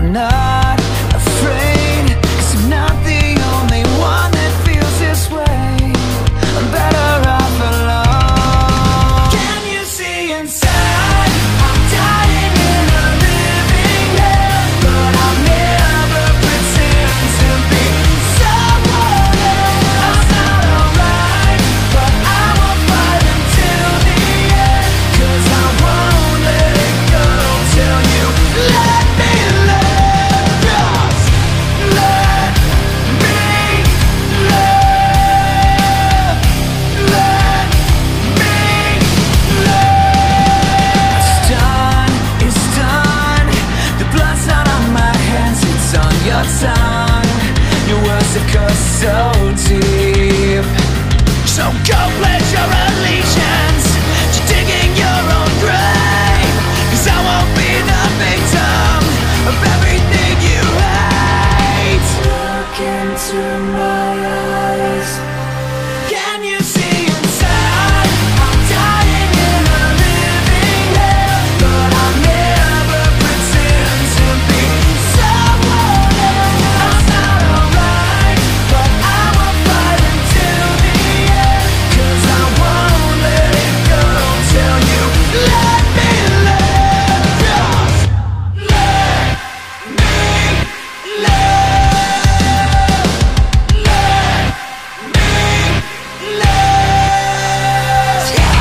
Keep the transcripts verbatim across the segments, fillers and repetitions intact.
I'm not afraid, 'cause I'm not the only one that feels this way. I'm better off alone. Can you see inside? I'm dying in a living hell, but I'll never pretend to be someone else. I'm not alright, but I will fight until the end, 'cause I won't let it go till you let me live. Just let me live. Let me live. It's done, it's done. The blood's not on my hands, it's on your tongue. Your words have cut so deep. So go pledge your allegiance to digging your own grave, 'cause I won't be the victim of everything you hate. Look into my eyes. Can you see inside? I'm dying in a living hell, but I'll never pretend to be someone else. I'm not alright, but I will fight until the end, 'cause I won't let it go till you let me live. Just let me live. Let me live.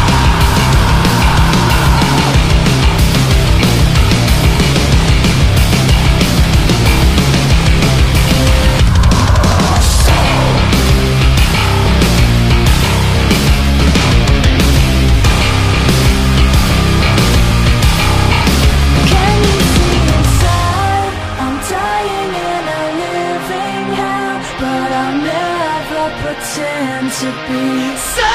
Can you see inside? I'm dying in a living hell, but I'll never pretend to be